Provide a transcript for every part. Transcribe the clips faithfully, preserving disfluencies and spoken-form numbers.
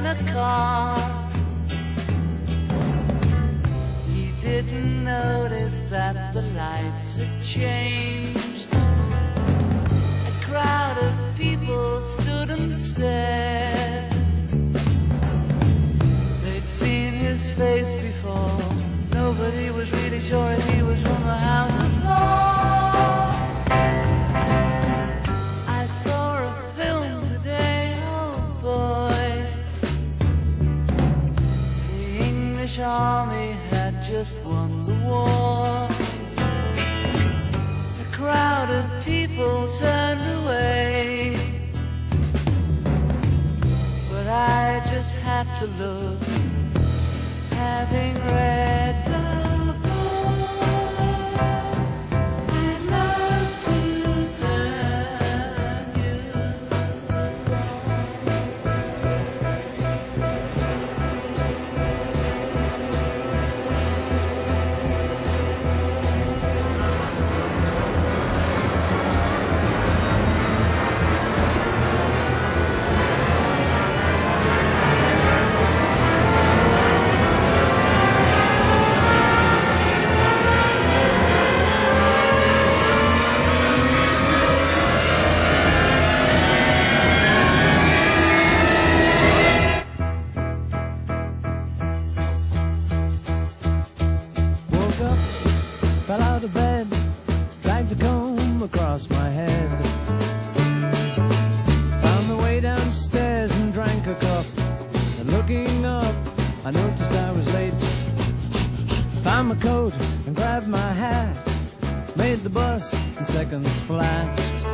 a car. He didn't notice that the lights had changed. A crowd of people stood and stared. They'd seen his face before. Nobody was really sure if he was from the House of Lords. I saw a film today, oh boy. The English army had just won the war. A crowd of people turned away, but I just had to look, having read the fell out of bed, dragged a comb across my head. Found the way downstairs and drank a cup. And looking up, I noticed I was late. Found my coat and grabbed my hat. Made the bus in seconds flat.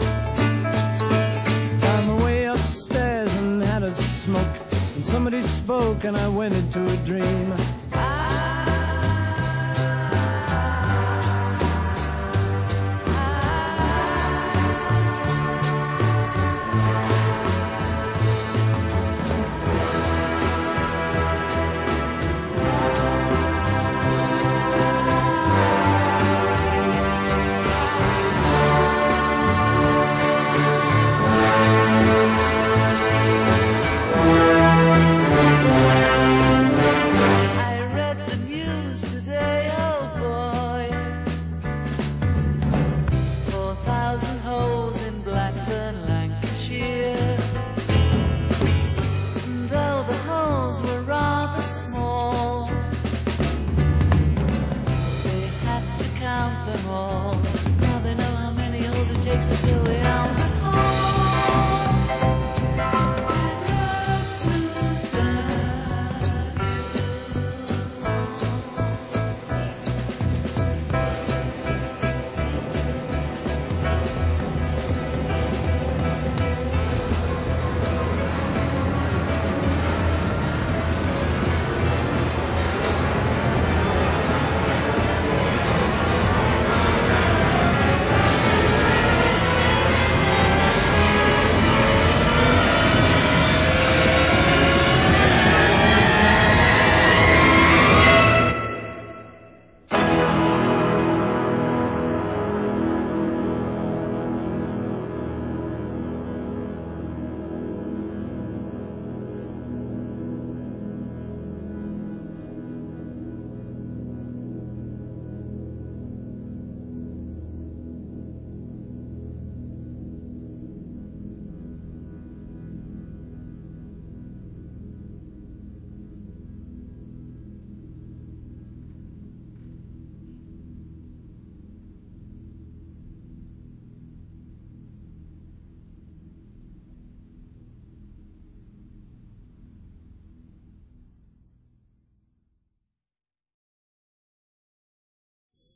Found my way upstairs and had a smoke. And somebody spoke and I went into a dream. Now they know how many holes it takes to fill the ounce of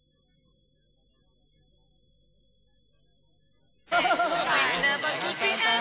I never could be